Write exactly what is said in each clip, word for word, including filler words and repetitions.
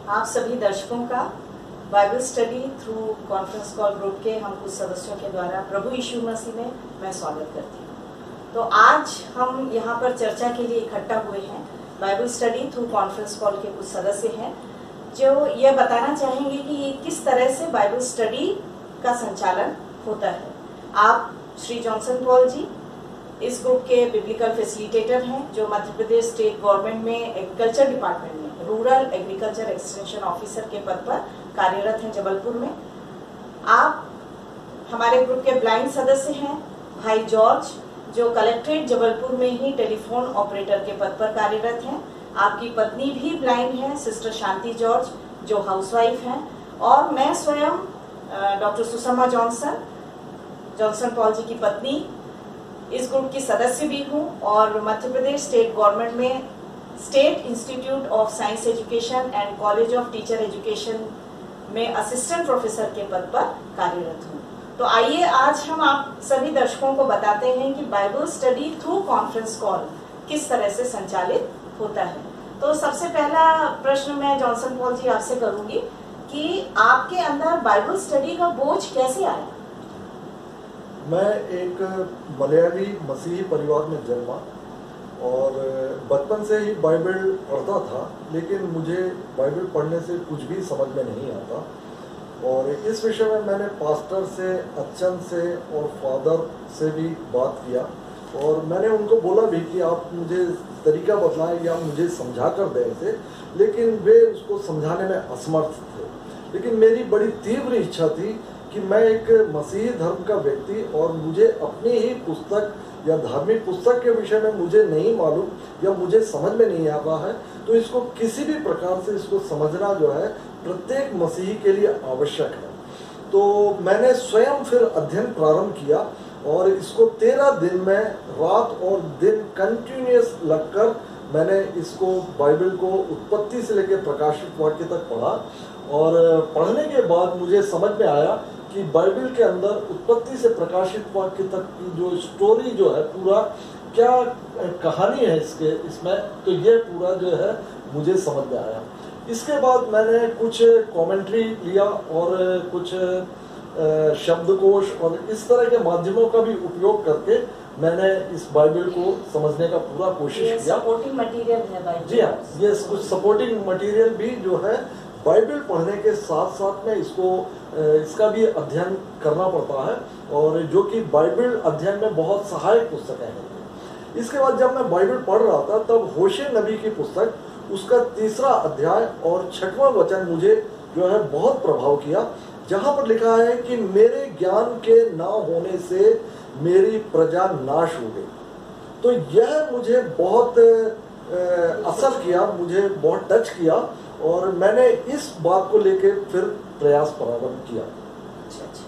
आप सभी दर्शकों का Bible study through conference call group के हम कुछ सदस्यों के द्वारा प्रभु यीशु मसीह में मैं स्वागत करती हूँ। तो आज हम यहाँ पर चर्चा के लिए इकट्ठा हुए हैं। Bible study through conference call के कुछ सदस्य हैं जो यह बताना चाहेंगे कि ये किस तरह से बाइबल स्टडी का संचालन होता है। आप श्री जॉनसन पॉल जी इस ग्रुप के बिब्लिकल फैसिलिटेटर हैं जो मध्य प्रदेश स्टेट गवर्नमेंट में एग्रीकल्चर डिपार्टमेंट में रूरल एग्रीकल्चर एक्सटेंशन ऑफिसर के पद पर कार्यरत हैं जबलपुर में। आप हमारे ग्रुप के ब्लाइंड सदस्य हैं भाई जॉर्ज जो कलेक्ट्रेट जबलपुर में ही टेलीफोन ऑपरेटर के पद पर कार्यरत हैं। आपकी पत्नी भी ब्लाइंड है सिस्टर शांति जॉर्ज जो हाउसवाइफ हैं, और मैं स्वयं doctor Sushma Johnson Johnson Paul ji की पत्नी इस ग्रुप की सदस्य भी हूँ और मध्य प्रदेश स्टेट गवर्नमेंट में state institute of science education and college of teacher education में असिस्टेंट प्रोफेसर के पद पर कार्यरत हूँ। तो आइए आज हम आप सभी दर्शकों को बताते हैं कि Bible study through conference call किस तरह से संचालित होता है। तो सबसे पहला प्रश्न मैं जॉनसन पॉल जी आपसे करूंगी कि आपके अंदर बाइबल स्टडी का बोझ कैसे आया? मैं एक मलयाली मसीही परिवार में जन्मा और बचपन से ही बाइबल पढ़ता था, लेकिन मुझे बाइबल पढ़ने से कुछ भी समझ में नहीं आता। और इस विषय में मैंने पास्टर से, अच्छन से और फादर से भी बात किया और मैंने उनको बोला भी कि आप मुझे तरीका बतलाएं या मुझे समझा कर दें इसे, लेकिन वे उसको समझाने में असमर्थ थे। लेकिन मेरी बड़ी तीव्र इच्छा थी कि मैं एक मसीही धर्म का व्यक्ति और मुझे अपनी ही पुस्तक या धार्मिक पुस्तक के विषय में मुझे नहीं मालूम या मुझे समझ में नहीं आ रहा है, तो इसको किसी भी प्रकार से इसको समझना जो है प्रत्येक मसीही के लिए आवश्यक है। तो मैंने स्वयं फिर अध्ययन प्रारंभ किया और इसको तेरह दिन में रात और दिन कंटिन्यूअस लगकर मैंने इसको बाइबल को उत्पत्ति से लेकर प्रकाशित वाक्य तक पढ़ा। और पढ़ने के बाद मुझे समझ में आया कि बाइबल के अंदर उत्पत्ति से प्रकाशित वाक्य तक की जो स्टोरी जो है पूरा क्या कहानी है इसके इसमें, तो ये पूरा जो है मुझे समझ में आया। इसके बाद मैंने कुछ कमेंट्री लिया और कुछ शब्दकोश और इस तरह के माध्यमों का भी उपयोग करके मैंने इस बाइबल को समझने का पूरा कोशिश किया। सपोर्टिंग मटेरियल है बाइबल। जी हाँ, ये कुछ सपोर्टिंग मटेरियल भी जो है बाइबल पढ़ने के साथ साथ में इसको इसका भी अध्ययन करना पड़ता है और जो कि बाइबल अध्ययन में बहुत सहायक पुस्तकें हैं। इसके बाद जब मैं बाइबल पढ़ रहा था तब होशे नबी की पुस्तक उसका तीसरा अध्याय और छठवां वचन मुझे जो है बहुत प्रभाव किया, जहाँ पर लिखा है कि मेरे ज्ञान के ना होने से मेरी प्रजा नाश हो गई। तो यह मुझे बहुत असर किया, मुझे बहुत टच किया और मैंने इस बात को लेके फिर प्रयास प्रारंभ किया। अच्छा अच्छा।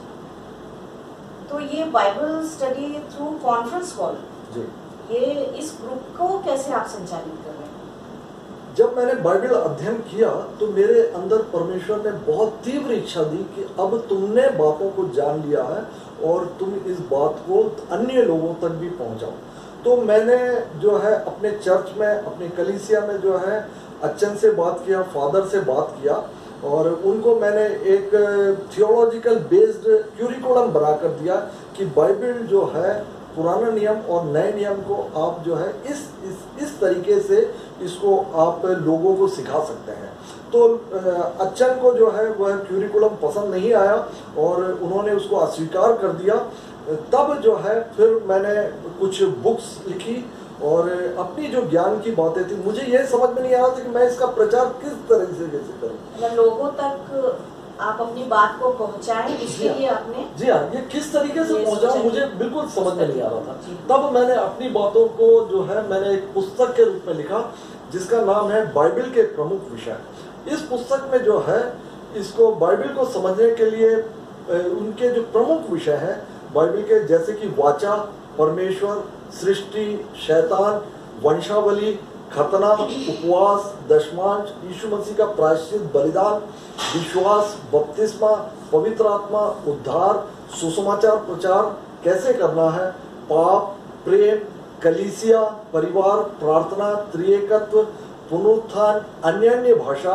तो ये Bible study through conference call जी, ये इस ग्रुप को कैसे आप संचालित कर रहे हैं? जब मैंने बाइबल अध्ययन किया तो मेरे अंदर परमेश्वर ने बहुत तीव्र इच्छा दी कि अब तुमने बातों को जान लिया है और तुम इस बात को अन्य लोगों तक भी पहुंचाओ। तो मैंने जो है अपने चर्च में, अपनी कलीसिया में जो है अच्छन से बात किया, फादर से बात किया और उनको मैंने एक थियोलॉजिकल बेस्ड क्यूरिकुलम बना कर दिया कि बाइबल जो है पुराना नियम और नए नियम को आप जो है इस इस इस तरीके से इसको आप लोगों को सिखा सकते हैं। तो अच्छन को जो है वह क्यूरिकुलम पसंद नहीं आया और उन्होंने उसको अस्वीकार कर दिया। तब जो है फिर मैंने कुछ बुक्स लिखी और अपनी जो ज्ञान की बातें थी मुझे यह समझ में नहीं आ रहा था कि मैं इसका प्रचार किस तरह से कैसे करूं। लोगों तक आप अपनी बात को पहुंचाएं, इसके लिए आपने जी हाँ, ये किस तरीके से पहुंचा मुझे बिल्कुल समझ में नहीं आ रहा था। तब मैंने अपनी बातों को जो है मैंने एक पुस्तक के रूप में लिखा जिसका नाम है बाइबल के प्रमुख विषय। इस पुस्तक में जो है इसको बाइबल को समझने के लिए उनके जो प्रमुख विषय है बाइबल के, जैसे कि वाचा, परमेश्वर, सृष्टि, शैतान, वंशावली, खतना, उपवास, दशमांश, यीशु मसीह का प्रायश्चित बलिदान, विश्वास, बपतिस्मा, पवित्र आत्मा, उद्धार, सुसमाचार प्रचार कैसे करना है, पाप, प्रेम, कलीसिया, परिवार, प्रार्थना, त्रिएकत्व, पुनरुत्थान, अन्य अन्य भाषा,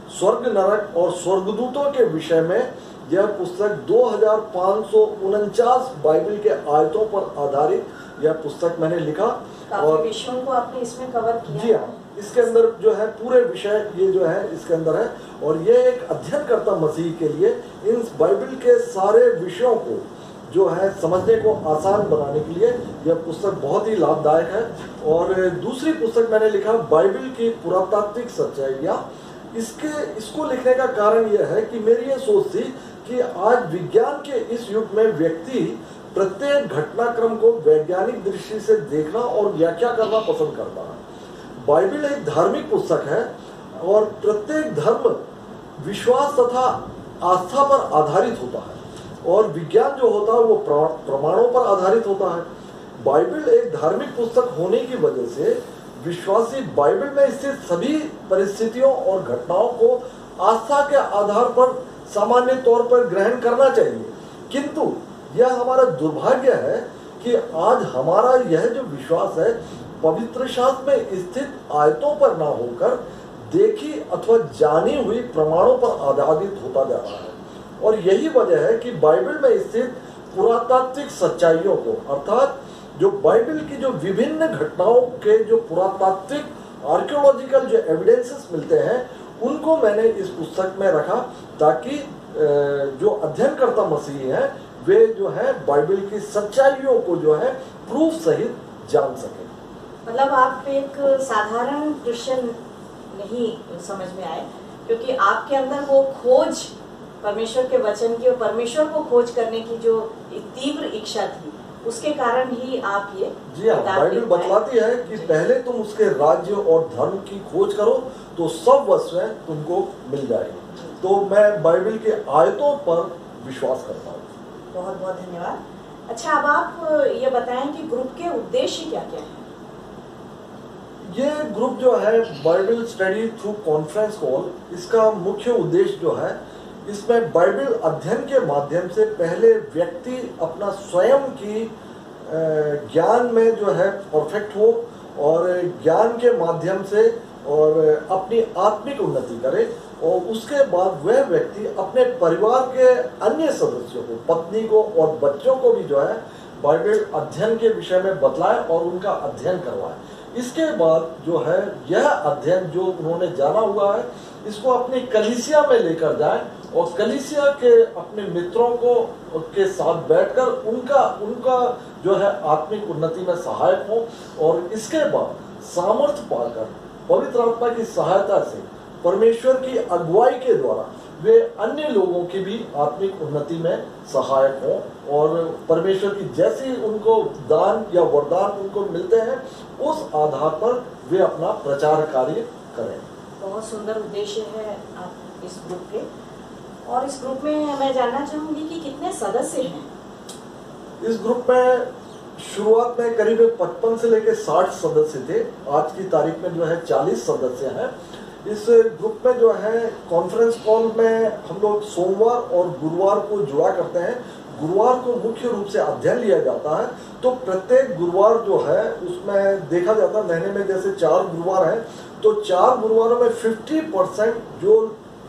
स्वर्ग नरक और स्वर्गदूतों के विषय में यह पुस्तक दो हजार पाँच सौ उनचास बाइबल के आयतों पर आधारित यह पुस्तक मैंने लिखा। और विषयों को आपने इसमें कवर किया। जी हाँ, इसके अंदर जो है पूरे विषय ये जो है इसके अंदर है, और ये एक अध्ययनकर्ता मसीह के लिए इन बाइबल के सारे विषयों को जो है समझने को आसान बनाने के लिए यह पुस्तक बहुत ही लाभदायक है। और दूसरी पुस्तक मैंने लिखा बाइबल की पुरातात्विक सच्चाइयाँ। इसके इसको लिखने का कारण यह है कि मेरी ये सोच थी कि आज विज्ञान के इस युग में व्यक्ति प्रत्येक घटनाक्रम को वैज्ञानिक दृष्टि से देखना और व्याख्या करना पसंद करता है। बाइबल एक धार्मिक पुस्तक है और प्रत्येक धर्म विश्वास तथा आस्था पर आधारित होता है, और विज्ञान जो होता है वो प्रमाणों पर आधारित होता है। बाइबल एक धार्मिक पुस्तक होने की वजह से विश्वासी बाइबल में स्थित सभी परिस्थितियों और घटनाओं को आस्था के आधार पर सामान्य तौर पर ग्रहण करना चाहिए, किंतु यह हमारा दुर्भाग्य है कि आज हमारा यह जो विश्वास है पवित्र शास्त्र में स्थित आयतों पर ना होकर देखी अथवा जानी हुई प्रमाणों पर आधारित होता जा रहा है। और यही वजह है कि बाइबल में स्थित पुरातात्विक सच्चाइयों को, अर्थात जो बाइबल की जो विभिन्न घटनाओं के जो पुरातात्विक आर्कियोलॉजिकल जो एविडेंसेस मिलते हैं, उनको मैंने इस पुस्तक में रखा ताकि जो अध्ययनकर्ता मसीही हैं वे जो है बाइबल की सच्चाइयों को जो है प्रूफ सहित जान सके। मतलब आप एक साधारण क्रिश्चियन नहीं समझ में आए, क्योंकि आपके अंदर वो खोज परमेश्वर के वचन की और परमेश्वर को खोज करने की जो तीव्र इच्छा थी, उसके कारण ही आप ये जी हाँ, बाइबल बतलाती है कि पहले तुम उसके राज्य और धर्म की खोज करो तो सब वस्तुएं तुमको मिल जाएगी। तो मैं बाइबल के आयतों पर विश्वास करता हूँ। बहुत बहुत धन्यवाद। अच्छा, अब आप ये बताएं कि ग्रुप के उद्देश्य क्या क्या है? ये ग्रुप जो है Bible study through conference call, इसका मुख्य उद्देश्य जो है इसमें बाइबल अध्ययन के माध्यम से पहले व्यक्ति अपना स्वयं की ज्ञान में जो है परफेक्ट हो और ज्ञान के माध्यम से और अपनी आत्मिक उन्नति करे, और उसके बाद वह व्यक्ति अपने परिवार के अन्य सदस्यों को, पत्नी को और बच्चों को भी जो है बाइबल अध्ययन के विषय में बतलाए और उनका अध्ययन करवाए। इसके बाद जो है यह अध्ययन जो उन्होंने जाना हुआ है इसको अपनी कलीसिया में लेकर जाए और कलीसिया के अपने मित्रों को के साथ बैठकर उनका उनका जो है आत्मिक उन्नति में सहायक हो, और इसके बाद सामर्थ्य पाकर पवित्र आत्मा की सहायता से परमेश्वर की अगुवाई के द्वारा वे अन्य लोगों की भी आत्मिक उन्नति में सहायक हों, और परमेश्वर की जैसी उनको दान या वरदान उनको मिलते हैं उस आधार पर वे अपना प्रचार कार्य करें। बहुत सुंदर उद्देश्य है आप इस ग्रुप के। और इस ग्रुप में मैं जानना चाहूंगी कि कितने सदस्य हैं? इस ग्रुप में शुरुआत में करीब पचपन से लेकर साठ सदस्य थे। आज की तारीख में जो है चालीस सदस्य हैं। इस ग्रुप में जो है कॉन्फ्रेंस कॉल में हम लोग सोमवार और गुरुवार को जुड़ा करते हैं। गुरुवार को मुख्य रूप से अध्ययन लिया जाता है, तो प्रत्येक गुरुवार जो है उसमें देखा जाता है, महीने में जैसे चार गुरुवार हैं तो चार गुरुवारों में पचास परसेंट जो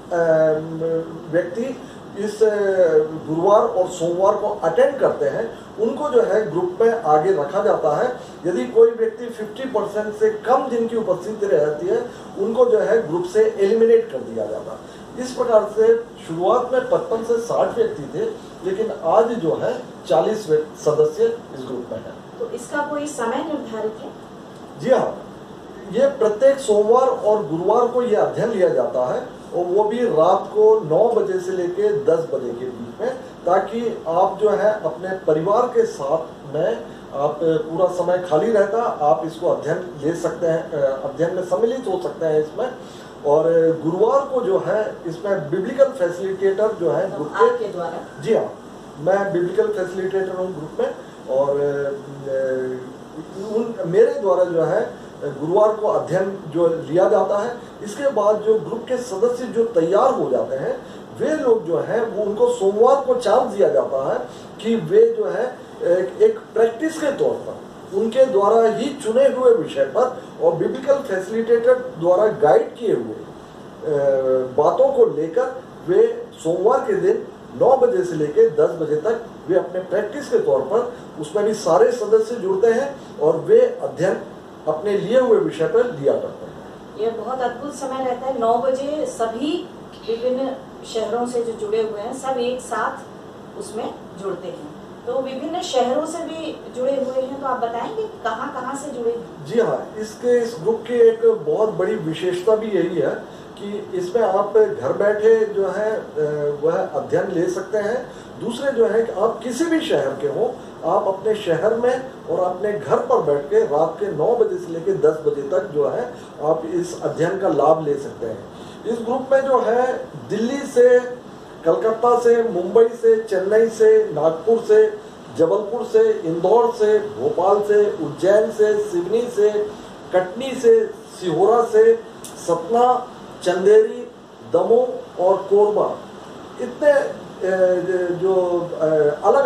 व्यक्ति इस गुरुवार और सोमवार को अटेंड करते हैं उनको जो है ग्रुप में आगे रखा जाता है। यदि कोई व्यक्ति पचास परसेंट से कम दिन की उपस्थिति रहती है उनको जो है ग्रुप से एलिमिनेट कर दिया जाता है। इस प्रकार से शुरुआत में पचपन से साठ व्यक्ति थे, लेकिन आज जो है चालीस सदस्य इस ग्रुप में है। तो इसका कोई समय निर्धारित है? जी हाँ, ये प्रत्येक सोमवार और गुरुवार को ये अध्ययन लिया जाता है, और वो भी रात को नौ बजे से लेकर दस बजे के बीच में, ताकि आप जो है अपने परिवार के साथ में आप पूरा समय खाली रहता, आप इसको अध्ययन ले सकते हैं, अध्ययन में सम्मिलित हो सकते हैं इसमें। और गुरुवार को जो है इसमें बिब्लिकल फैसिलिटेटर जो है ग्रुप के, आपके द्वारा? जी हाँ, मैं बिब्लिकल फैसिलिटेटर हूँ ग्रुप में, और उन मेरे द्वारा जो है गुरुवार को अध्ययन जो लिया जाता है। इसके बाद जो ग्रुप के सदस्य जो तैयार हो जाते हैं वे लोग जो हैं वो उनको सोमवार को चांस दिया जाता है कि वे जो है एक, एक प्रैक्टिस के तौर पर उनके द्वारा ही चुने हुए विषय पर और बिब्लिकल फैसिलिटेटर द्वारा गाइड किए हुए बातों को लेकर वे सोमवार के दिन नौ बजे से लेकर दस बजे तक वे अपने प्रैक्टिस के तौर पर उसमें भी सारे सदस्य जुड़ते हैं और वे अध्ययन अपने लिए हुए विषय पर लिया करते हैं। ये बहुत अद्भुत समय रहता है। नौ बजे सभी विभिन्न शहरों से जो जुड़े हुए हैं सब एक साथ उसमें जुड़ते हैं। तो विभिन्न शहरों से भी जुड़े हुए हैं, तो आप बताएंगे कहाँ कहाँ से जुड़े हैं? जी हाँ, इसके इस ग्रुप की एक बहुत बड़ी विशेषता भी यही है कि इसमें आप घर बैठे जो है वह अध्ययन ले सकते हैं। दूसरे जो है कि आप किसी भी शहर के हो, आप अपने शहर में और अपने घर पर बैठ के रात के नौ बजे से लेकर दस बजे तक जो है आप इस अध्ययन का लाभ ले सकते हैं। इस ग्रुप में जो है दिल्ली से, कलकत्ता से, मुंबई से, चेन्नई से, नागपुर से, जबलपुर से, इंदौर से, भोपाल से, उज्जैन से, सिवनी से, कटनी से, सिहोरा से, सतना, चंदेरी, दमोह और कोरबा, इतने जो अलग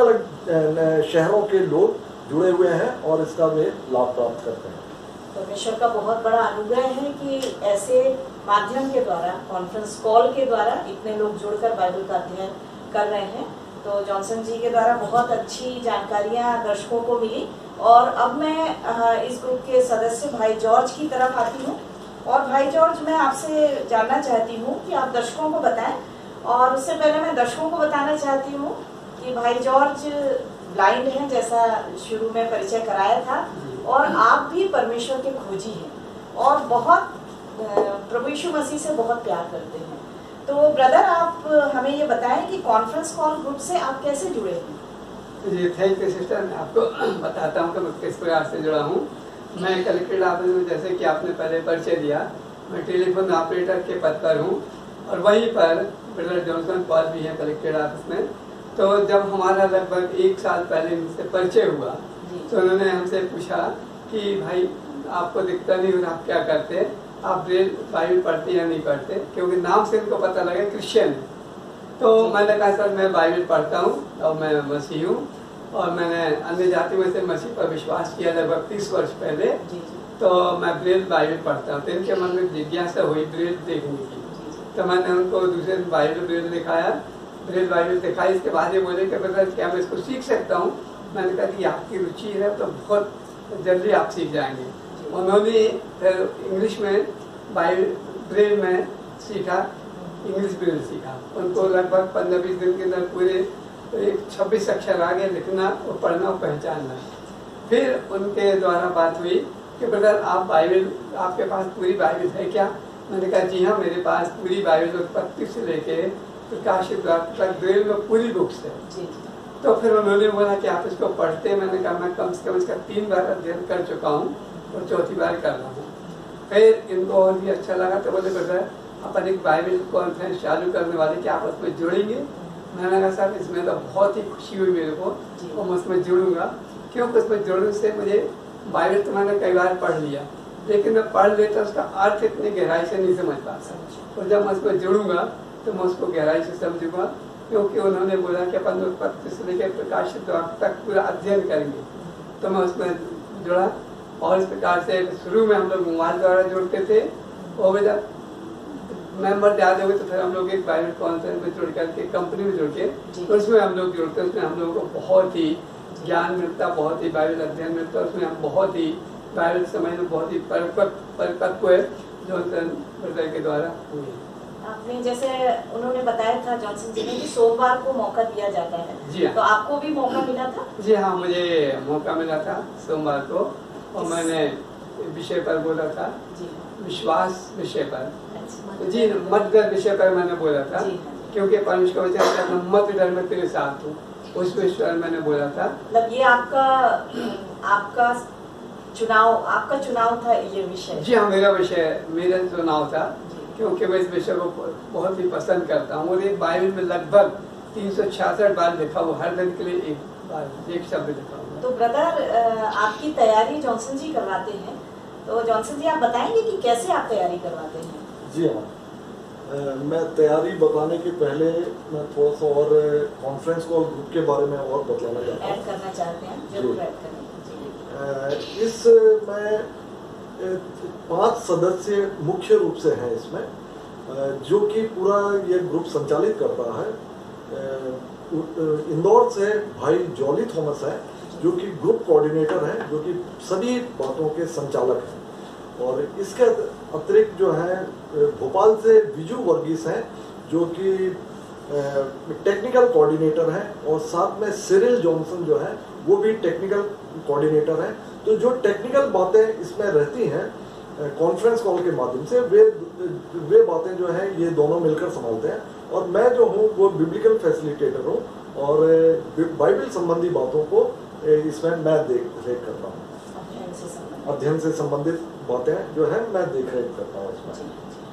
अलग शहरों के लोग जुड़े हुए हैं और इसका वे लाभ प्राप्त करते हैं। परमेश्वर का बहुत बड़ा अनुग्रह है कि ऐसे माध्यम के द्वारा, कॉन्फ्रेंस कॉल के द्वारा इतने लोग जुड़कर बाइबल का अध्ययन कर रहे हैं। तो जॉनसन जी के द्वारा बहुत अच्छी जानकारियां दर्शकों को मिली। और अब मैं इस ग्रुप के सदस्य भाई जॉर्ज की तरफ आती हूँ। और भाई जॉर्ज, मैं आपसे जानना चाहती हूँ कि आप दर्शकों को बताएं। और उससे पहले मैं दर्शकों को बताना चाहती हूँ कि भाई जॉर्ज ब्लाइंड हैं, जैसा शुरू में परिचय कराया था, और आप भी परमेश्वर के खोजी हैं और बहुत प्रभु यीशु मसीह से बहुत प्यार करते हैं। तो ब्रदर, आप हमें ये बताएं कि कॉन्फ्रेंस कॉल ग्रुप से आप कैसे जुड़े हैं? जी थैंक यू सिस्टर। मैं आपको बताता हूँ कि मैं किस प्रकार से जुड़ा हूँ। मैं कलेक्ट्रेट ऑफिस में, जैसे कि आपने पहले परिचय दिया, मैं टेलीफोन ऑपरेटर के पद पर हूँ और वहीं पर ब्रदर जॉनसन पॉल भी है कलेक्ट्रेट ऑफिस में। तो जब हमारा लगभग एक साल पहले इनसे परिचय हुआ तो उन्होंने हमसे पूछा कि भाई आपको दिक्कत नहीं हो रहा, आप क्या करते, आप बाइबल पढ़ते या नहीं पढ़ते, क्योंकि नाम से इनको पता लगा क्रिश्चियन है। तो मैंने कहा सर मैं बाइबल पढ़ता हूँ और मैं मसीह हूँ और मैंने अन्य जाति में से मसीह पर विश्वास किया लगभग तीस वर्ष पहले। तो मैं ब्रेल बाइबल पढ़ता हूँ। तो इनके मन में जिज्ञासा हुई ब्रेल देखने की। तो मैंने उनको दूसरे दिन बाइबल ब्रेल दिखाया, ब्रेल बाइबल दिखाई। इसके बाद ये बोले कि बेटा क्या मैं इसको सीख सकता हूँ? मैंने कहा कि आपकी रुचि है तो बहुत जल्दी आप सीख जाएंगे। उन्होंने फिर इंग्लिश में बाइबल ब्रेल में सीखा, इंग्लिश ब्रेल सीखा। उनको लगभग पंद्रह बीस दिन के अंदर पूरे एक छब्बीस अक्षर आ गए, लिखना और पढ़ना और पहचानना। फिर उनके द्वारा बात हुई कि ब्रदर आप बाइबल, आपके पास पूरी बाइबल है क्या? मैंने कहा जी हाँ, मेरे पास पूरी बाइबल उत्पत्ति से लेके प्रकाशित वाक्य तक ब्रेल में पूरी बुक्स है। तो फिर उन्होंने बोला कि आप इसको पढ़ते हैं? मैंने कहा मैं कम से कम इसका तीन बार अध्ययन कर चुका हूँ और चौथी बार कर रहा हूँ। फिर इनको और भी अच्छा लगा तो बोले ब्रदर अपन एक बाइबल कॉन्फ्रेंस चालू करने वाले, कि आप उसमें जुड़ेंगे? मैंने कहा सर इसमें तो बहुत ही खुशी हुई मेरे को और मैं उसमें जुड़ूंगा, क्योंकि उसमें जुड़ने से मुझे बाइबल तो मैंने कई बार पढ़ लिया, लेकिन मैं पढ़ लेता उसका अर्थ इतनी गहराई से नहीं समझ पाता। और जब मैं उसमें जुड़ूंगा तो मैं उसको गहराई से समझूंगा, क्योंकि उन्होंने बोला कि अपन उत्पत्ति से लेकर प्रकाशित वाक्य तक पूरा अध्ययन करेंगे। तो मैं उसमें जुड़ा और इस प्रकार से शुरू में हम लोग मोबाइल द्वारा जुड़ते थे और जब मेंबर ज़्यादा हुए तो फिर हम लोग एक बाइबल कॉन्फ्रेंस में जुड़ करके कंपनी में जुड़ के तो उसमें हम लोग जुड़ते, उसमें हम लोगों को बहुत ही ज्ञान मिलता, बहुत ही बाइबल अध्ययन मिलता, उसमें हम बहुत ही बाइबल समझ में बहुत ही परिपक्व है जो ब्रदर के द्वारा हुए। आपने जैसे उन्होंने बताया था जॉनसन जी ने कि सोमवार को मौका दिया जाता है, जी हाँ। तो आपको भी मौका मिला था? जी हाँ, मुझे मौका मिला था सोमवार को और मैंने विषय पर बोला था, जी विश्वास विषय पर, जी मत डर विषय पर मैंने बोला था, क्योंकि परमेश्वर का वचन मत डर मैं तेरे साथ हूँ, उस विषय पर मैंने बोला था। मतलब ये आपका आपका चुनाव आपका चुनाव था ये विषय? जी हाँ, मेरा विषय मेरा चुनाव था, क्योंकि मैं इस विषय को बहुत ही पसंद करता हूँ। और ये बाइबल में लगभग तीन सौ छियासठ बार लिखा हुआ, हर दिन के लिए एक बार एक शब्द लिखा हुआ। तो ब्रदर आपकी तैयारी जॉनसन जी करवाते हैं, तो जॉनसन जी आप बताएंगे कि कैसे आप तैयारी करवाते हैं? जी हाँ, मैं तैयारी बताने के पहले मैं थोड़ा सा और कॉन्फ्रेंस कॉल ग्रुप के बारे में और बताना चाहता हूँ। ऐड करना चाहते हैं, जरूर ऐड करें। इसमें पांच सदस्य मुख्य रूप से हैं इसमें। जो कि पूरा ये ग्रुप संचालित करता है। इंदौर से भाई जॉली थॉमस है जो कि ग्रुप कोऑर्डिनेटर है, जो कि सभी बातों के संचालक हैं। और इसके अतिरिक्त जो है भोपाल से विजू वर्गीस हैं जो कि टेक्निकल कोऑर्डिनेटर हैं, और साथ में सिरिल जॉनसन जो है वो भी टेक्निकल कोऑर्डिनेटर हैं। तो जो टेक्निकल बातें इसमें रहती हैं कॉन्फ्रेंस कॉल के माध्यम से, वे वे बातें जो हैं ये दोनों मिलकर संभालते हैं। और मैं जो हूँ वो बिब्लिकल फैसिलिटेटर हूँ, और बाइबल संबंधी बातों को इसमें मैं देख रेख करता हूँ। अध्ययन से संबंधित बातें जो है मैं देख रेख करता हूँ इसमें।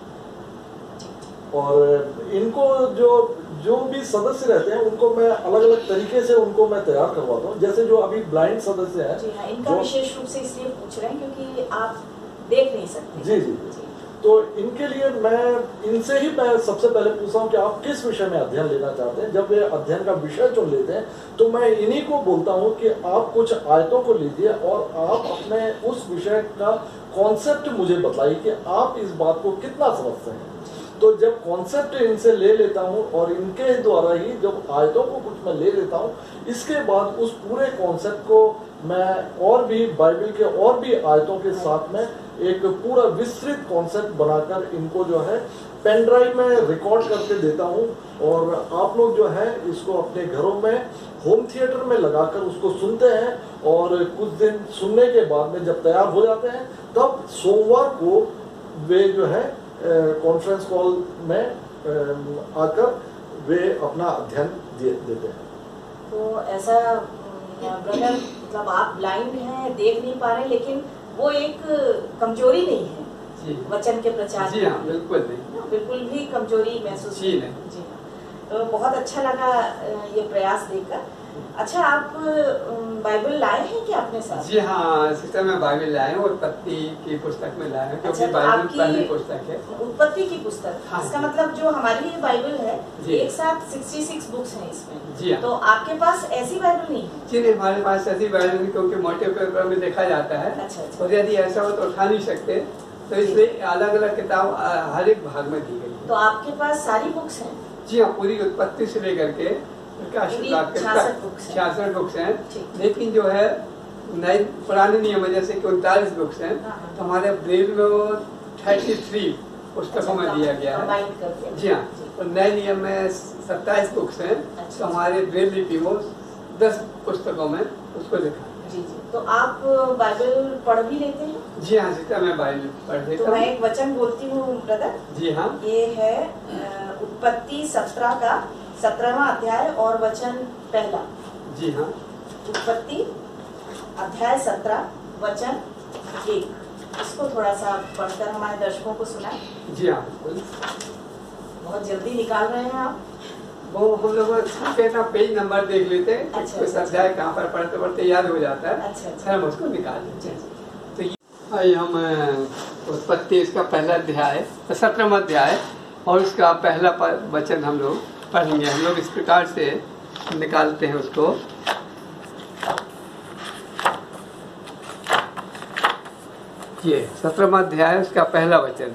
और इनको जो जो भी सदस्य रहते हैं उनको मैं अलग अलग तरीके से उनको मैं तैयार करवाता हूँ। जैसे जो अभी ब्लाइंड सदस्य हैं, जी हाँ, इनका विशेष रूप से इसलिए पूछ रहे हैं क्योंकि आप देख नहीं सकते। जी जी, जी। तो इनके लिए मैं इनसे ही मैं सबसे पहले पूछता हूँ कि आप किस विषय में अध्ययन लेना चाहते हैं। जब वे अध्ययन का विषय चुन लेते हैं तो मैं इन्हीं को बोलता हूँ कि आप कुछ आयतों को लीजिए और आप अपने उस विषय का कॉन्सेप्ट मुझे बताइए कि आप इस बात को कितना समझते हैं। तो जब कॉन्सेप्ट इनसे ले लेता हूँ और इनके द्वारा ही जब आयतों को कुछ मैं ले लेता हूँ, इसके बाद उस पूरे कॉन्सेप्ट को मैं और भी बाइबल के और भी आयतों के साथ में एक पूरा विस्तृत कॉन्सेप्ट बनाकर इनको जो है पेन ड्राइव में रिकॉर्ड करके देता हूँ। और आप लोग जो है इसको अपने घरों में होम थिएटर में लगाकर उसको सुनते हैं, और कुछ दिन सुनने के बाद में जब तैयार हो जाते हैं तब सोमवार को वे जो है कॉन्फ्रेंस कॉल में आकर वे अपना अध्ययन दे, देते हैं। तो ऐसा ब्रदर, मतलब आप ब्लाइंड हैं, देख नहीं पा रहे, लेकिन वो एक कमजोरी नहीं है जी। वचन के प्रचार जी हाँ, बिल्कुल नहीं, बिल्कुल भी कमजोरी महसूस जी नहीं। जी हाँ, तो बहुत अच्छा लगा ये प्रयास देखकर। अच्छा, आप बाइबल लाए हैं क्या अपने साथ? जी हाँ, सिस्टर मैं बाइबल लाए हूँ, उत्पत्ति की पुस्तक में लाए हैं, क्योंकि अच्छा, तो बाइबल आपकी पहली पुस्तक है। उत्पत्ति की पुस्तक, हाँ, इसका मतलब जो हमारी ये बाइबल है जी। एक साथ छियासठ बुक्स हैं इसमें। जी हाँ। तो आपके पास ऐसी बाइबल नहीं है? जी नहीं, हमारे पास ऐसी बाइबल नहीं, क्योंकि मोटे पेपर में देखा जाता है। अच्छा, अच्छा। और यदि ऐसा हो तो उठा नहीं सकते, तो इसलिए अलग अलग किताब हर एक भाग में दी गई है। तो आपके पास सारी बुक्स हैं? जी हाँ, पूरी उत्पत्ति से लेकर के छियासठ बुक्स हैं। लेकिन जो है नए पुराने नियम है, जैसे कि उनतालीस बुक्स हैं, तो हमारे ब्रेल में वो थर्टी थ्री पुस्तकों में दिया गया है। जी हाँ, और नए नियम में सत्ताईस बुक्स हैं, तो हमारे ब्रेल लिपि में दस पुस्तकों में उसको लिखा। जी जी। तो आप बाइबल पढ़ भी लेते हैं? जी हाँ, सीता मैं बाइबल पढ़ लेता हूँ। तो मैं एक वचन बोलती हूँ ब्रदर। जी हाँ। ये है उत्पत्ति सत्रह का सत्रहवां अध्याय और वचन पहला। जी हाँ। उत्पत्ति अध्याय सत्रह वचन एक, इसको थोड़ा सा पढ़कर हमारे दर्शकों को सुना। जी हाँ, बिल्कुल। बहुत जल्दी निकाल रहे हैं आप। वो हम लोग कहना पेज नंबर देख लेते हैं। अच्छा, अच्छा, अध्याय कहाँ पर पढ़ते पढ़ते याद हो जाता है। अच्छा, अच्छा। फिर हम उसको निकाल लेते हैं। तो ये आइए हम उत्पत्ति इसका पहला अध्याय सत्रहवां अध्याय और उसका पहला वचन हम लोग पढ़ेंगे। हम लोग इस प्रकार से निकालते हैं उसको। ये सत्रहवां अध्याय उसका पहला वचन।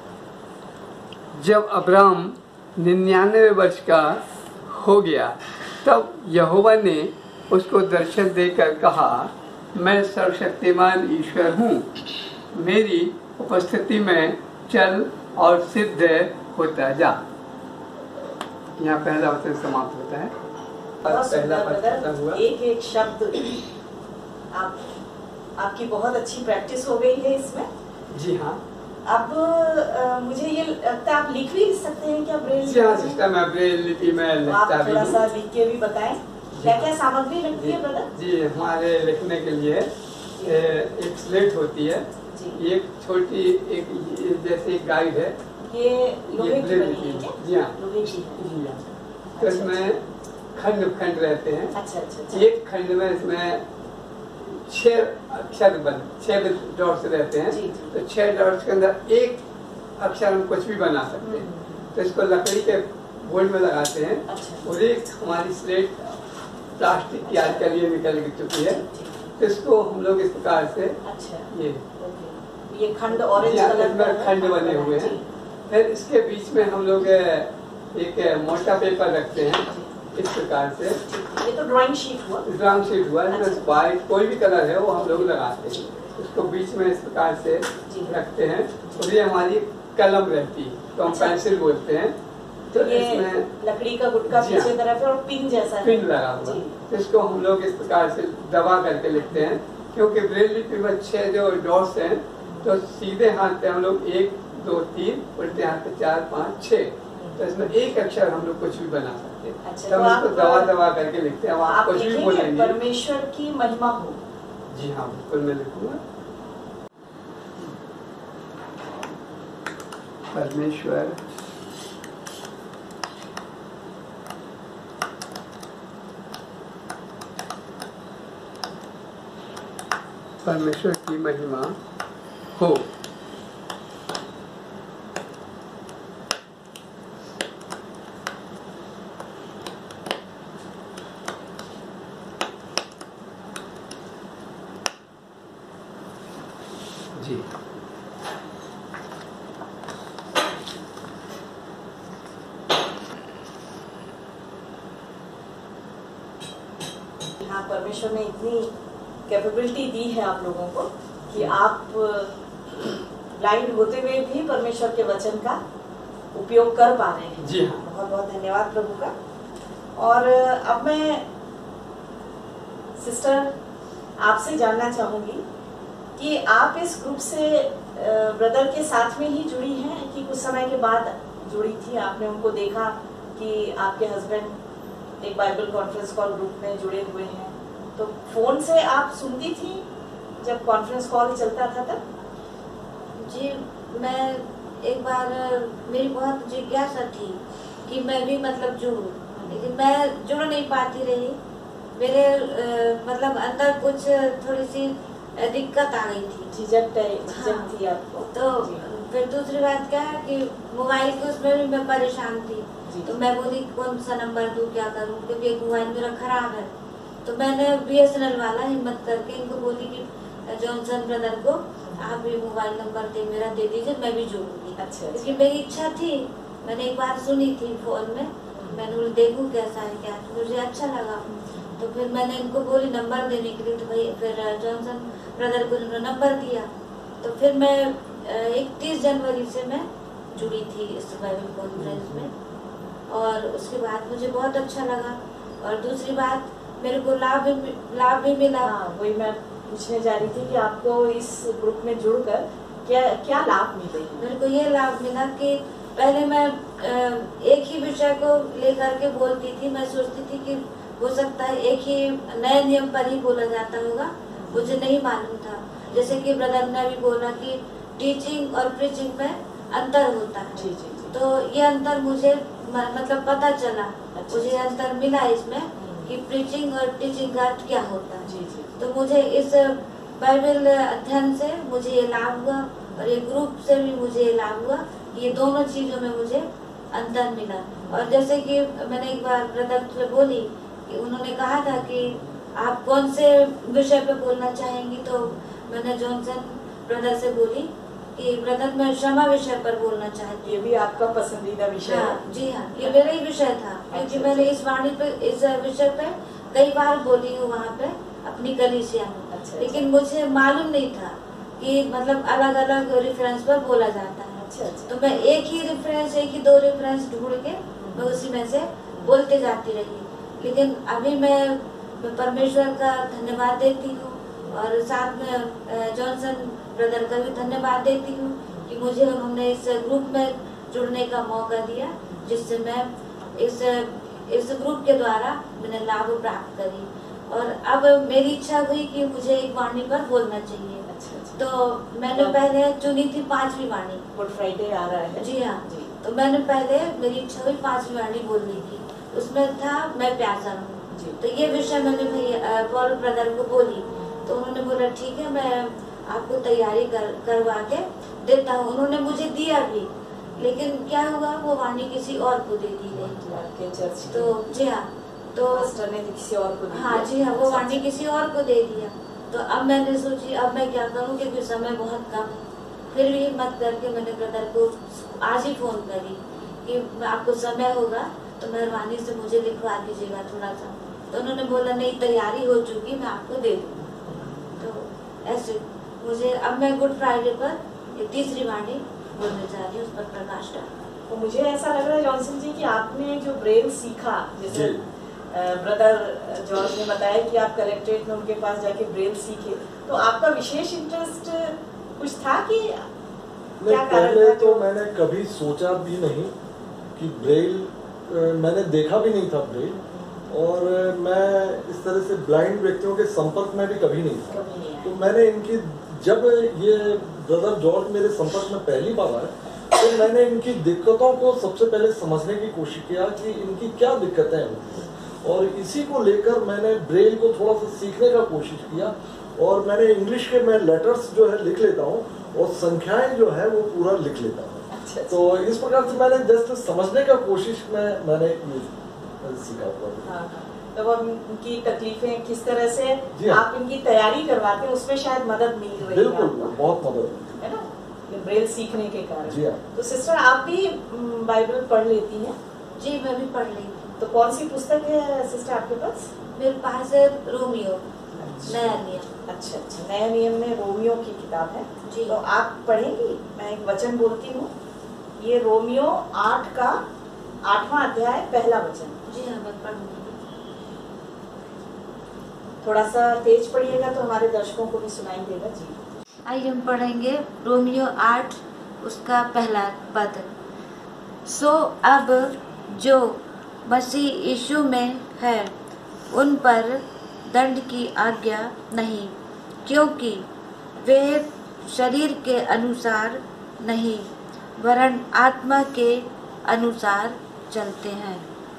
जब अब्राहम निन्यानवे वर्ष का हो गया तब यहोवा ने उसको दर्शन देकर कहा, मैं सर्वशक्तिमान ईश्वर हूँ, मेरी उपस्थिति में चल और सिद्ध होता जा। यहाँ पहला वचन समाप्त होता है। पहला वचन हुआ। एक एक शब्द आप आपकी बहुत अच्छी प्रैक्टिस हो गई है इसमें। जी हाँ। अब आ, मुझे ये लगता है आप लिख भी सकते हैं क्या ब्रेल? जी हाँ सिस्टर, मैं ब्रेल लिपि में लिखता भी हूँ। थोड़ा सा लिख के भी बताएं क्या क्या सामग्री लगती है ब्रदर? जी, हमारे लिखने के लिए एक स्लेट होती है, एक छोटी एक जैसे एक गाइड है। ये लोहे की बनी है क्या? जी हाँ, लोहे की है। जी हाँ। तो इसमें खंड खंड रहते हैं। अच्छा अच्छा। एक खंड में इसमें छह अक्षर बन छह डॉट्स रहते हैं। जी, जी। तो छह डॉट्स के अंदर एक अक्षर हम कुछ भी बना सकते हैं। तो इसको लकड़ी के बोर्ड में लगाते हैं। अच्छा। और एक हमारी स्लेट प्लास्टिक की आजकल ये निकल चुकी है, तो इसको हम लोग इस प्रकार से अच्छा ये ये खंड ऑरेंज कलर में खंड बने हुए हैं, फिर इसके बीच में हम लोग एक मोटा पेपर रखते हैं इस प्रकार से। ये तो ड्राइंग शीट हुआ। ड्राइंग शीट हुआ, अच्छा। वाइट कोई भी कलर है वो हम लोग लगाते हैं, उसको बीच में इस प्रकार से रखते हैं और ये हमारी कलम रहती है, तो हम अच्छा। पेंसिल बोलते हैं। तो ये इसमें लकड़ी का गुटका जी हाँ। पीछे तरफ है और पिन जैसा है। पिन लगा हुआ, तो इसको हम लोग इस प्रकार से दबा करके लिखते हैं, क्योंकि ब्रेल लिपि में छह जो डॉट्स हैं, तो सीधे हाथ पे हम लोग एक दो तीन, उल्टे हाथ पे चार पाँच छह, तो इसमें एक अक्षर हम लोग कुछ भी बना सकते हैं। अच्छा, तो तो हम इसको आप- दबा दबा करके लिखते हैं। अब आप आप कुछ भी लिखेंगे बोलेंगे। परमेश्वर की महिमा हो। जी हाँ, बिल्कुल मैं लिखूंगा। परमेश्वर परमेश्वर की महिमा हो। जी हाँ, परमेश्वर ने इतनी कैपेबिलिटी दी है आप लोगों को कि आप ब्लाइंड होते हुए भी परमेश्वर के वचन का उपयोग कर पा रहे हैं। जी हाँ। बहुत बहुत धन्यवाद प्रभु का। और अब मैं सिस्टर आपसे जानना चाहूंगी कि आप इस ग्रुप से ब्रदर के साथ में ही जुड़ी हैं कि कुछ समय के बाद जुड़ी थी? आपने उनको देखा कि आपके हस्बैंड एक बाइबल कॉन्फ्रेंस कॉल ग्रुप में जुड़े हुए हैं, तो फोन से आप सुनती थी जब कॉन्फ्रेंस कॉल चलता था तब? जी, मैं एक बार मेरी बहुत जिज्ञासा थी कि मैं भी मतलब जुड़ूं, लेकिन मैं जुड़ नहीं पाती रही। मेरे आ, मतलब अंदर कुछ थोड़ी सी दिक्कत आ गई थी, झिझक झिझक थी आपको? तो फिर दूसरी बात क्या है कि मोबाइल के उसमें भी मैं परेशान थी, तो मैं बोली कौन सा नंबर दूं, क्या करूं, क्योंकि एक मोबाइल मेरा खराब है। तो मैंने बी एस एन एल वाला हिम्मत करके इनको बोली कि जॉनसन ब्रदर को आप भी मोबाइल नंबर दे मेरा दे दीजिए, मैं भी जोड़ूंगी। अच्छा, क्योंकि मेरी इच्छा थी, मैंने एक बार सुनी थी फोन में, मैंने बोली देखूं कैसा है क्या, तो मुझे अच्छा लगा। तो फिर मैंने इनको बोली नंबर देने के लिए, तो भाई फिर जॉनसन ब्रदर को उन्होंने नंबर दिया। तो फिर मैं इकतीस जनवरी से मैं जुड़ी थी इस बाइबल कॉन्फ्रेंस में, और उसके बाद मुझे बहुत अच्छा लगा। और दूसरी बात, मेरे को लाभ भी लाभ भी मिला। हाँ, वही मैं पूछने जा रही थी कि आपको इस ग्रुप में जुड़कर क्या क्या लाभ मिले? मेरे को ये लाभ मिला कि पहले मैं एक ही विषय को लेकर के बोलती थी, मैं सोचती थी कि हो सकता है एक ही नए नियम पर ही बोला जाता होगा, मुझे नहीं मालूम था। जैसे कि ब्रदर ने भी बोला कि टीचिंग और प्रीचिंग में अंतर होता है। जी, जी, जी। तो ये अंतर मुझे मतलब पता चला, अच्छा, मुझे अंतर मिला इसमें कि प्रीचिंग और टीचिंग का अर्थ क्या होता है। जी, जी। तो मुझे इस बाइबल अध्ययन से मुझे ये लाभ हुआ, और ये ग्रुप से भी मुझे ये लाभ हुआ कि ये दोनों चीजों में मुझे अंतर मिला। और जैसे कि मैंने एक बार ब्रदर से बोली कि उन्होंने कहा था कि आप कौन से विषय पे बोलना चाहेंगी, तो मैंने जॉनसन ब्रदर से बोली कि ब्रदर मैं क्षमा विषय पर बोलना चाहती हूँ। ये भी आपका पसंदीदा विषय है? हाँ, जी हाँ, ये मेरा ही विषय था, क्योंकि अच्छा, मैंने इस वाणी पे इस विषय पे कई बार बोली हूँ वहाँ पे अपनी कलीसिया में। अच्छा, लेकिन मुझे मालूम नहीं था कि मतलब अलग अलग रेफरेंस पर बोला जाता है। अच्छा, अच्छा। तो मैं एक ही रेफरेंस एक ही दो रेफरेंस ढूंढ के मैं उसी में से बोलते जाती रही। लेकिन अभी मैं, मैं परमेश्वर का धन्यवाद देती हूँ, और साथ में जॉनसन ब्रदर का भी धन्यवाद देती हूँ कि मुझे उन्होंने इस ग्रुप में जुड़ने का मौका दिया, जिससे मैं इस इस ग्रुप के द्वारा मैंने लाभ प्राप्त करी। और अब मेरी इच्छा हुई कि मुझे एक वाणी पर बोलना चाहिए। अच्छा, अच्छा। तो मैंने पहले चुनी थी पांचवी वाणी। गुड फ्राइडे आ रहा है। जी हाँ, जी। तो मैंने पहले मेरी इच्छा हुई पांचवी वाणी बोलनी थी, उसमें था मैं प्यासा हूँ। तो ये विषय मैंने भैया पॉल ब्रदर को बोली, तो उन्होंने बोला ठीक है मैं आपको तैयारी कर करवा के देता हूँ। उन्होंने मुझे दिया भी, लेकिन क्या हुआ वो वाणी किसी और को दे दी गई। आपके चर्च तो जी हाँ, तो मास्टर ने किसी और को दी? हाँ जी हाँ, वो वाणी किसी और को दे दिया। तो अब मैंने सोची अब मैं क्या करूँ, क्योंकि समय बहुत कम है। फिर भी हिम्मत करके मैंने ब्रदर को आज ही फोन करी कि आपको समय होगा तो मेहरबानी से मुझे लिखवा दीजिएगा थोड़ा सा। तो उन्होंने बोला नहीं, तैयारी हो चुकी, मैं आपको दे दूँगा। तो ऐसे मुझे अब मैं गुड फ्राइडे पर ये तीसरी वाणी बोलने जा रही हूँ, उस पर प्रकाश डाल। तो मुझे ऐसा लग रहा है जॉनसन जी कि आपने जो ब्रेल सीखा, जैसे ब्रदर जॉर्ज ने बताया कि आप कलेक्ट्रेट में उनके पास जाके ब्रेल सीखे, तो आपका विशेष इंटरेस्ट कुछ था कि क्या कारण पहले था? तो मैंने कभी सोचा भी नहीं कि ब्रेल, मैंने देखा भी नहीं था ब्रेल, और मैं इस तरह से ब्लाइंड व्यक्तियों के संपर्क में भी कभी नहीं था। कभी नहीं आया। तो मैंने इनकी, जब ये ब्रदर जॉर्ज मेरे संपर्क में पहली बार आए तो मैंने इनकी दिक्कतों को सबसे पहले समझने की कोशिश किया कि इनकी क्या दिक्कतें हैं, और इसी को लेकर मैंने ब्रेल को थोड़ा सा सीखने का कोशिश किया। और मैंने इंग्लिश के मैं लेटर्स जो है लिख लेता हूँ और संख्याएं जो है वो पूरा लिख लेता हूँ। अच्छा, तो इस प्रकार से मैंने जस्ट समझने का कोशिश में मैंने ये सीखा हुआ है। हाँ, हाँ। तो वो उनकी तकलीफें किस तरह से हाँ। आप इनकी तैयारी करवाते हैं, उसमें शायद मदद मिल रही है बिल्कुल, आपको, बहुत मदद है ना, ये ब्रेल सीखने के कारण। जी हाँ। तो सिस्टर आप भी म, बाइबल पढ़ लेती हैं? जी मैं भी पढ़ ली थी। तो कौन सी पुस्तक है सिस्टर आपके पास? मेरे पास है रोमियो नया नियम। अच्छा अच्छा, नया नियम में रोमियो की किताब है जी। तो आप पढ़ेंगी? मैं एक वचन बोलती हूँ, ये रोमियो आठ का आठवां अध्याय पहला वचन। जी हाँ मैं पढ़ूंगी। थोड़ा सा तेज पढ़िएगा तो हमारे दर्शकों को भी सुनाई देगा। जी आइए हम पढ़ेंगे रोमियो आठ उसका पहला पद। सो अब जो मसीह यीशु में है उन पर दंड की आज्ञा नहीं, क्योंकि वे शरीर के अनुसार नहीं वरन आत्मा के अनुसार चलते हैं।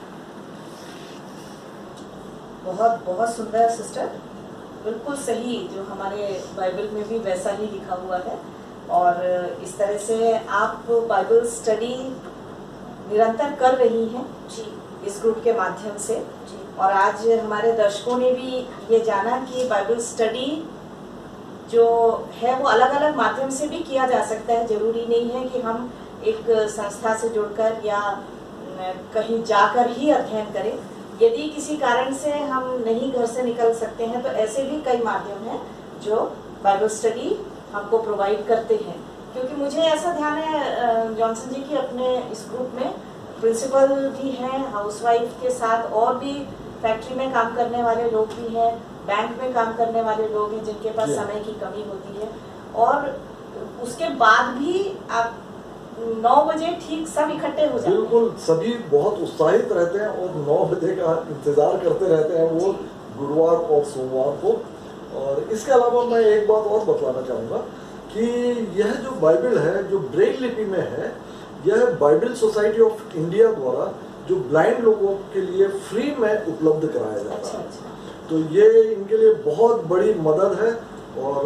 बहुत बहुत सुंदर सिस्टर, बिल्कुल सही, जो हमारे बाइबल में भी वैसा ही लिखा हुआ है। और इस तरह से आप बाइबल स्टडी निरंतर कर रही हैं जी इस ग्रुप के माध्यम से। जी और आज हमारे दर्शकों ने भी ये जाना कि बाइबल स्टडी जो है वो अलग अलग माध्यम से भी किया जा सकता है। जरूरी नहीं है कि हम एक संस्था से जुड़कर या कहीं जाकर ही अध्ययन करें। यदि किसी कारण से हम नहीं घर से निकल सकते हैं तो ऐसे भी कई माध्यम हैं जो बाइबल स्टडी हमको प्रोवाइड करते हैं। क्योंकि मुझे ऐसा ध्यान है जॉनसन जी की अपने इस ग्रुप में प्रिंसिपल भी हैं, हाउसवाइफ के साथ और भी फैक्ट्री में काम करने वाले लोग भी हैं, बैंक में काम करने वाले लोग हैं जिनके पास समय की कमी होती है। और उसके बाद भी आप नौ बजे ठीक सब इकट्ठे हो जाते हैं। बिल्कुल, सभी बहुत उत्साहित रहते हैं और नौ बजे का इंतजार करते रहते हैं वो गुरुवार और सोमवार को। और इसके अलावा मैं एक बात और बतलाना चाहूँगा कि यह जो बाइबल है जो ब्रेल लिपि में है, यह बाइबल सोसाइटी ऑफ इंडिया द्वारा जो ब्लाइंड लोगों के लिए फ्री में उपलब्ध कराया जाता अच्छा, है। अच्छा। तो ये इनके लिए बहुत बड़ी मदद है। और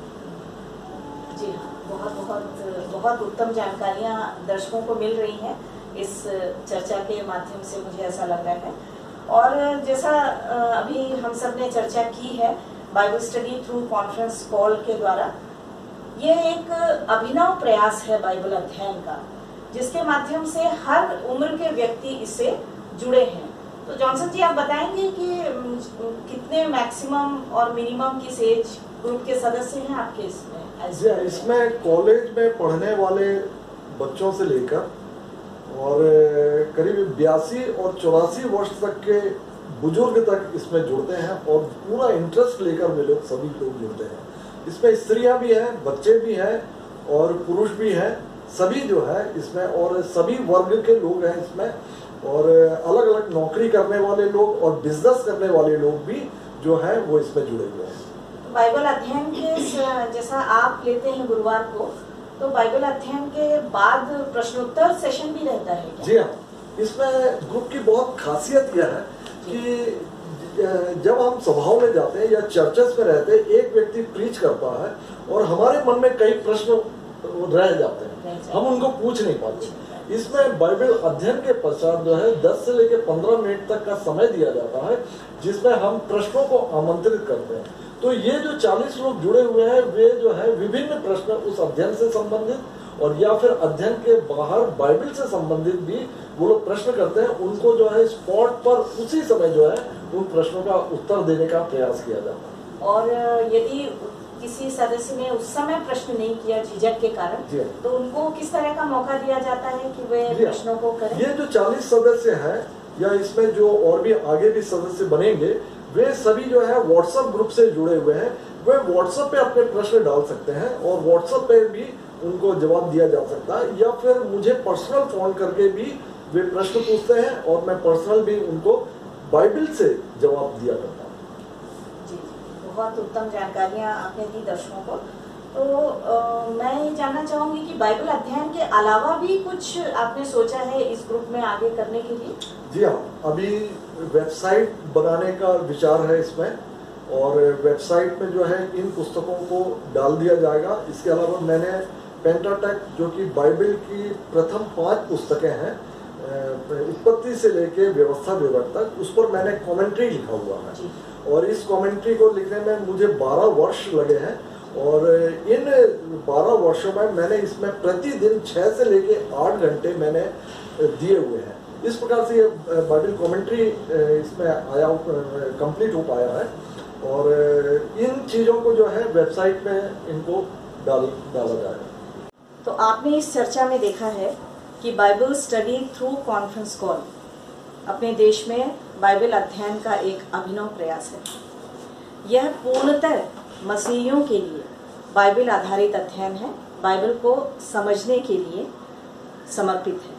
जी हाँ, बहुत बहुत बहुत उत्तम जानकारियाँ दर्शकों को मिल रही हैं इस चर्चा के माध्यम से, मुझे ऐसा लग रहा है। और जैसा अभी हम सब ने चर्चा की है Bible study through conference call के द्वारा, ये एक अभिनव प्रयास है बाइबल अध्ययन का, जिसके माध्यम से हर उम्र के व्यक्ति इससे जुड़े हैं। तो जॉनसन जी आप बताएंगे कि कितने मैक्सिमम और मिनिमम किस एज ग्रुप के सदस्य हैं आपके इसमें? इसमें कॉलेज में पढ़ने वाले बच्चों से लेकर और करीब बयासी और चौरासी वर्ष तक के बुजुर्ग तक इसमें जुड़ते हैं और पूरा इंटरेस्ट लेकर वे लोग सभी लोग जुड़ते हैं। इसमें स्त्रियां भी हैं, बच्चे भी हैं और पुरुष भी हैं, सभी जो है इसमें, और सभी वर्ग के लोग हैं इसमें, और अलग अलग नौकरी करने वाले लोग और बिजनेस करने वाले लोग भी जो है वो इसमें जुड़े हुए हैं। बाइबल अध्ययन के जैसा आप लेते हैं गुरुवार को, तो बाइबल अध्ययन के बाद प्रश्नोत्तर सेशन भी रहता है क्या? जी हाँ, इसमें ग्रुप की बहुत खासियत यह है कि जब हम सभाओं में जाते हैं या चर्चेस में रहते हैं, एक व्यक्ति प्रीच करता है और हमारे मन में कई प्रश्न रह जाते हैं, हम उनको पूछ नहीं पाते। इसमें बाइबल अध्ययन के पश्चात जो है दस से लेकर पंद्रह मिनट तक का समय दिया जाता है, जिसमें हम प्रश्नों को आमंत्रित करते हैं। तो ये जो चालीस लोग जुड़े हुए हैं वे जो है विभिन्न प्रश्न उस अध्ययन से संबंधित और या फिर अध्ययन के बाहर बाइबल से संबंधित भी वो लोग प्रश्न करते हैं। उनको जो है स्पॉट पर उसी समय जो है उन प्रश्नों का उत्तर देने का प्रयास किया जाता है। और यदि किसी सदस्य ने उस समय प्रश्न नहीं किया झिझक के कारण, तो उनको किस तरह का मौका दिया जाता है कि वे प्रश्नों को करें? ये जो चालीस सदस्य हैं या इसमें जो और भी आगे भी सदस्य बनेंगे, वे सभी जो है व्हाट्सएप ग्रुप से जुड़े हुए हैं। वे व्हाट्सएप पे अपने प्रश्न डाल सकते हैं और व्हाट्सएप पे भी उनको जवाब दिया जा सकता है, या फिर मुझे पर्सनल फोन करके भी वे प्रश्न पूछते हैं और मैं पर्सनल भी उनको बाइबल से जवाब दिया करता हूँ। जी, बहुत उत्तम जानकारियाँ आपने दी दर्शकों को। तो आ, मैं ये जानना चाहूँगी कि बाइबल अध्ययन के अलावा भी कुछ आपने सोचा है इस ग्रुप में आगे करने के लिए? जी हाँ, अभी वेबसाइट बनाने का विचार है इसमें, और वेबसाइट में जो है इन पुस्तकों को डाल दिया जाएगा। इसके अलावा मैंने पेंटाटेक, जो कि बाइबल की प्रथम पांच पुस्तकें हैं उत्पत्ति से लेके व्यवस्था विवरण तक, उस पर मैंने कमेंट्री लिखा हुआ है। और इस कमेंट्री को लिखने में मुझे बारह वर्ष लगे हैं, और इन बारह वर्षों में मैंने इसमें प्रतिदिन छः से लेके आठ घंटे मैंने दिए हुए हैं। इस प्रकार से ये बाइबल कमेंट्री इसमें आया कंप्लीट हो पाया है, और इन चीज़ों को जो है वेबसाइट में इनको डाल डाला जाएगा। तो आपने इस चर्चा में देखा है कि Bible study through conference call अपने देश में बाइबल अध्ययन का एक अभिनव प्रयास है। यह पूर्णतः मसीहियों के लिए बाइबल आधारित अध्ययन है, बाइबल को समझने के लिए समर्पित है।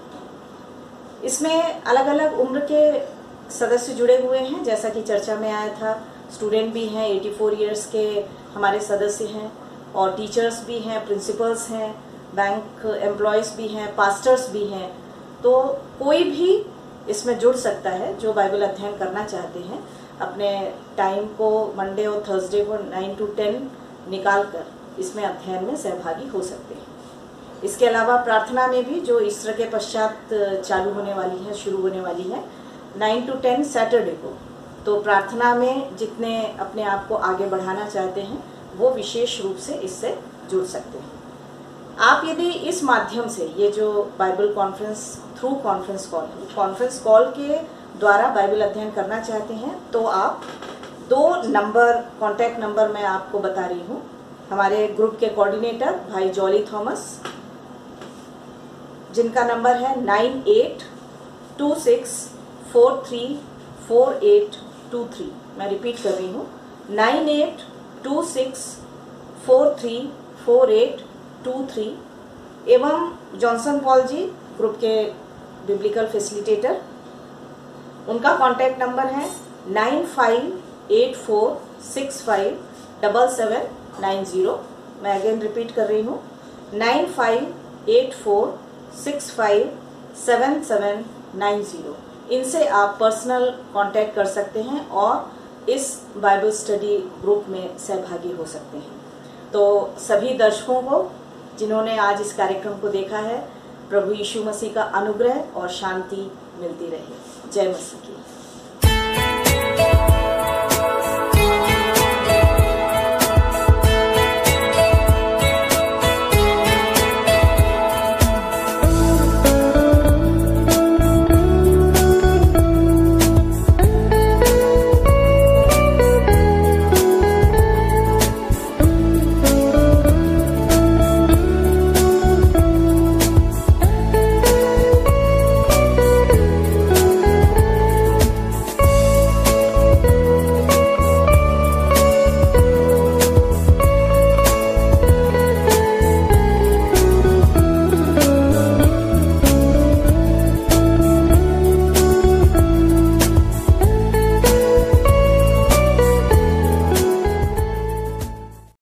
इसमें अलग अलग उम्र के सदस्य जुड़े हुए हैं, जैसा कि चर्चा में आया था। स्टूडेंट भी हैं, चौरासी इयर्स के हमारे सदस्य हैं, और टीचर्स भी हैं, प्रिंसिपल्स हैं, बैंक एम्प्लॉयज़ भी हैं, पास्टर्स भी हैं। तो कोई भी इसमें जुड़ सकता है जो बाइबल अध्ययन करना चाहते हैं। अपने टाइम को मंडे और थर्सडे को नाइन टू टेन निकाल कर इसमें अध्ययन में सहभागी हो सकते हैं। इसके अलावा प्रार्थना में भी, जो ईस्टर के पश्चात चालू होने वाली है, शुरू होने वाली है नाइन टू टेन सैटरडे को, तो प्रार्थना में जितने अपने आप को आगे बढ़ाना चाहते हैं वो विशेष रूप से इससे जुड़ सकते हैं। आप यदि इस माध्यम से, ये जो Bible conference through conference call है, कॉन्फ्रेंस कॉल के द्वारा बाइबल अध्ययन करना चाहते हैं, तो आप दो नंबर, कॉन्टैक्ट नंबर मैं आपको बता रही हूँ। हमारे ग्रुप के कोऑर्डिनेटर भाई जॉली थॉमस, जिनका नंबर है nine eight two six four three four eight two three. मैं रिपीट कर रही हूँ, nine eight two six four three four eight two three. एवं जॉनसन पॉल जी, ग्रुप के बिब्लिकल फैसिलिटेटर, उनका कॉन्टैक्ट नंबर है nine five eight four six five double seven nine zero. मैं again repeat कर रही हूँ, nine five eight four six five seven seven nine zero. इनसे आप पर्सनल कांटेक्ट कर सकते हैं और इस बाइबल स्टडी ग्रुप में सहभागी हो सकते हैं। तो सभी दर्शकों को जिन्होंने आज इस कार्यक्रम को देखा है, प्रभु यीशु मसीह का अनुग्रह और शांति मिलती रहे। जय मसीह की।